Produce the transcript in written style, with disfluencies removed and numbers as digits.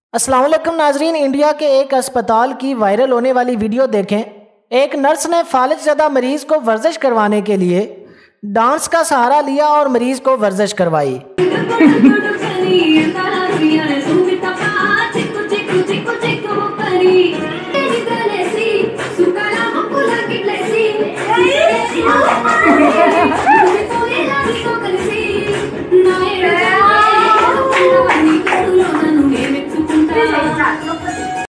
अस्सलाम वालेकुम नाजरीन, इंडिया के एक अस्पताल की वायरल होने वाली वीडियो देखें। एक नर्स ने फालिजदा मरीज को वर्जिश करवाने के लिए डांस का सहारा लिया और मरीज को वर्जिश करवाई।